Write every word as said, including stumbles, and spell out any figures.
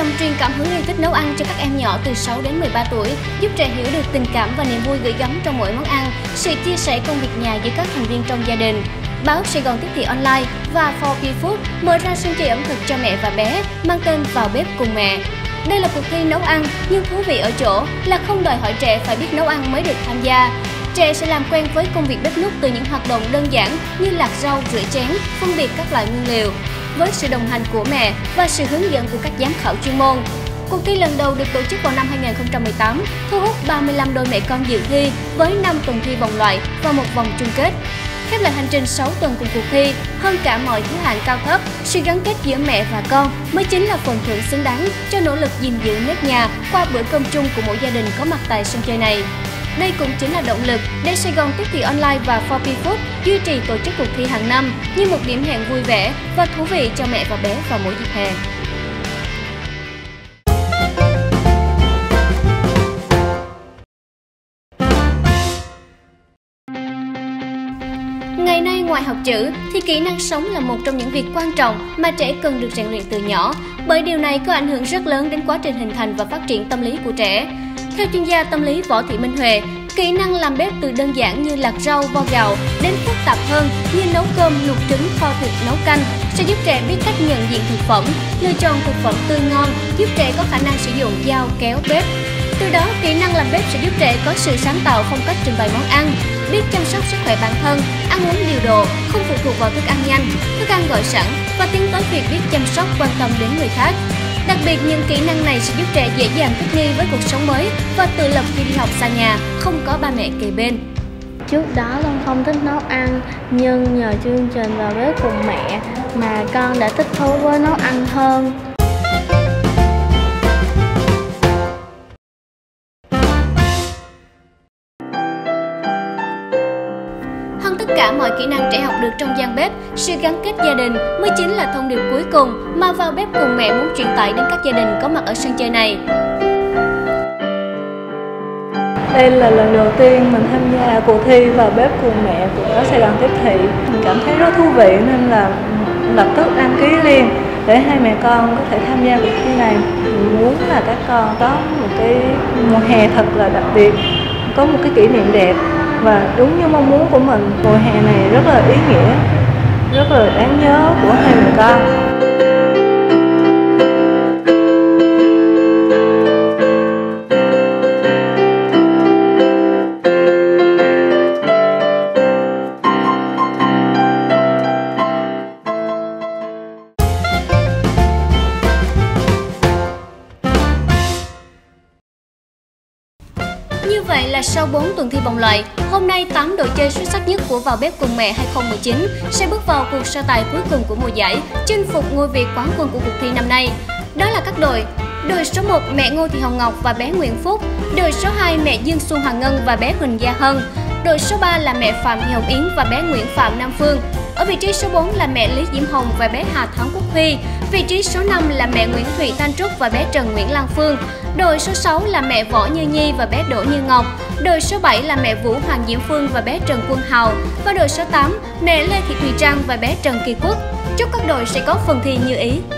Gòn truyền cảm hứng yêu thích nấu ăn cho các em nhỏ từ sáu đến mười ba tuổi, giúp trẻ hiểu được tình cảm và niềm vui gửi gắm trong mỗi món ăn, sự chia sẻ công việc nhà giữa các thành viên trong gia đình. Báo Sài Gòn Tiếp Thị Online và For P Food mở ra sân chơi ẩm thực cho mẹ và bé mang tên Vào Bếp Cùng Mẹ. Đây là cuộc thi nấu ăn nhưng thú vị ở chỗ là không đòi hỏi trẻ phải biết nấu ăn mới được tham gia. Trẻ sẽ làm quen với công việc bếp núc từ những hoạt động đơn giản như lạc rau, rửa chén, phân biệt các loại nguyên liệu, với sự đồng hành của mẹ và sự hướng dẫn của các giám khảo chuyên môn. Cuộc thi lần đầu được tổ chức vào năm hai nghìn không trăm mười tám, thu hút ba mươi lăm đôi mẹ con dự thi với năm tuần thi vòng loại và một vòng chung kết. Khép lại hành trình sáu tuần cùng cuộc thi, hơn cả mọi thứ hạng cao thấp, sự gắn kết giữa mẹ và con mới chính là phần thưởng xứng đáng cho nỗ lực gìn giữ nếp nhà qua bữa cơm chung của mỗi gia đình có mặt tại sân chơi này. Đây cũng chính là động lực để Sài Gòn Tiếp Thị Online và For P Food duy trì tổ chức cuộc thi hàng năm như một điểm hẹn vui vẻ và thú vị cho mẹ và bé vào mỗi dịp hè. Ngày nay ngoài học chữ thì kỹ năng sống là một trong những việc quan trọng mà trẻ cần được rèn luyện từ nhỏ, bởi điều này có ảnh hưởng rất lớn đến quá trình hình thành và phát triển tâm lý của trẻ. Theo chuyên gia tâm lý Võ Thị Minh Huệ, kỹ năng làm bếp từ đơn giản như lạc rau, vo gạo đến phức tạp hơn như nấu cơm, luộc trứng, kho thịt, nấu canh sẽ giúp trẻ biết cách nhận diện thực phẩm, lựa chọn thực phẩm tươi ngon, giúp trẻ có khả năng sử dụng dao, kéo, bếp. Từ đó, kỹ năng làm bếp sẽ giúp trẻ có sự sáng tạo phong cách trình bày món ăn, biết chăm sóc sức khỏe bản thân, ăn uống điều độ, không phụ thuộc vào thức ăn nhanh, thức ăn gọi sẵn và tiến tới việc biết chăm sóc, quan tâm đến người khác. Đặc biệt, những kỹ năng này sẽ giúp trẻ dễ dàng thích nghi với cuộc sống mới và tự lập khi đi học xa nhà, không có ba mẹ kề bên. Trước đó con không thích nấu ăn, nhưng nhờ chương trình Vào Bếp Cùng Mẹ mà con đã thích thú với nấu ăn hơn. Hơn tất cả mọi kỹ năng trẻ học được trong gian bếp, sự gắn kết gia đình mới chính là thông điệp cuối cùng mà Vào Bếp Cùng Mẹ muốn truyền tải đến các gia đình có mặt ở sân chơi này. Đây là lần đầu tiên mình tham gia cuộc thi Vào Bếp Cùng Mẹ của Sài Gòn Tiếp Thị. Mình cảm thấy rất thú vị nên là lập tức đăng ký liền để hai mẹ con có thể tham gia cuộc thi này. Mình muốn là các con có một cái mùa hè thật là đặc biệt, có một cái kỷ niệm đẹp và đúng như mong muốn của mình. Mùa hè này rất là ý nghĩa, rất là đáng nhớ của hai mẹ con. Như vậy là sau bốn tuần thi vòng loại, hôm nay tám đội chơi xuất sắc nhất của Vào Bếp Cùng Mẹ hai không một chín sẽ bước vào cuộc so tài cuối cùng của mùa giải, chinh phục ngôi vị quán quân của cuộc thi năm nay. Đó là các đội: đội số một mẹ Ngô Thị Hồng Ngọc và bé Nguyễn Phúc, đội số hai mẹ Dương Xuân Hoàng Ngân và bé Huỳnh Gia Hân, đội số ba là mẹ Phạm Thị Hồng Yến và bé Nguyễn Phạm Nam Phương. Ở vị trí số bốn là mẹ Lý Diễm Hồng và bé Hà Thắng Quốc Huy. Vị trí số năm là mẹ Nguyễn Thụy Thanh Trúc và bé Trần Nguyễn Lan Phương. Đội số sáu là mẹ Võ Như Nhi và bé Đỗ Như Ngọc. Đội số bảy là mẹ Vũ Hoàng Diễm Phương và bé Trần Quân Hào. Và đội số tám mẹ Lê Thị Thùy Trang và bé Trần Kỳ Quốc. Chúc các đội sẽ có phần thi như ý.